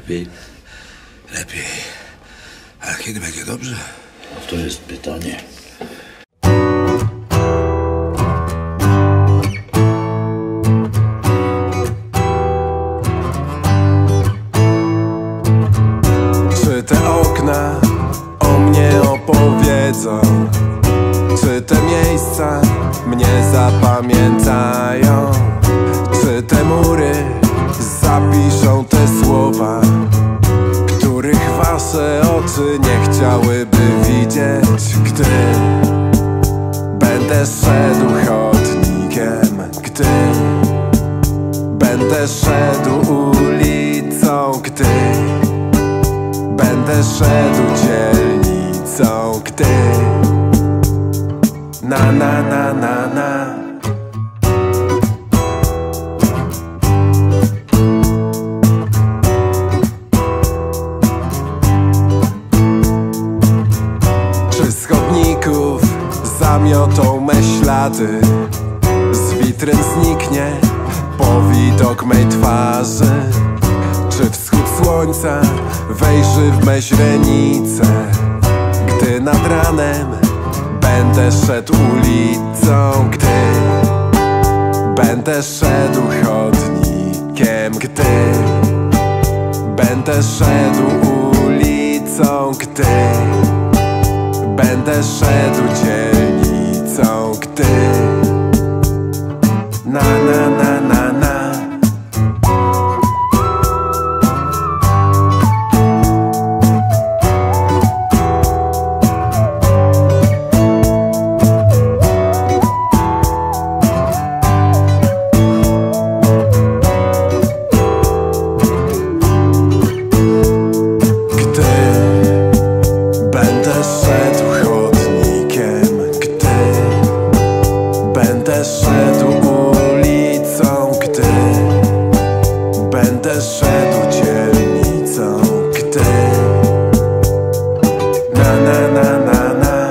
lepiej? Lepiej. Ale kiedy będzie dobrze? No to jest pytanie. Czy te okna o mnie opowiedzą? Czy te miejsca mnie zapamiętają? Czy te mury zapiszą te słowa, których wasze oczy nie chciałyby widzieć? Gdy będę szedł chodnikiem, gdy będę szedł ulicą, gdy będę szedł dzielnicą, gdy na na na na na. Czy z chodników zamiotą me ślady, z witryn zniknie powidok mej twarzy? Czy wschód słońca wejrzy w me źrenice, gdy nad ranem będę szedł ulicą, gdy będę szedł chodnikiem, gdy będę szedł ulicą, gdy będę szedł dzielnicą, gdy na na na na na. Będę szedł ulicą, gdy będę szedł dzielnicą, gdy na na na na na.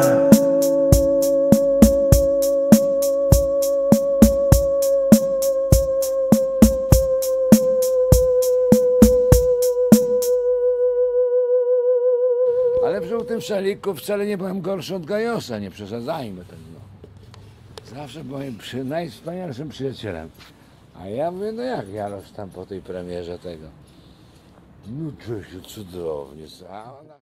Ale przy tym szaliku wcale nie byłem gorszy od Gajosa, nie przesadzajmy tego. Zawsze moim najwspanialszym przyjacielem. A ja mówię, no jak Jarosz tam po tej premierze tego? No Czesiu, cudownie.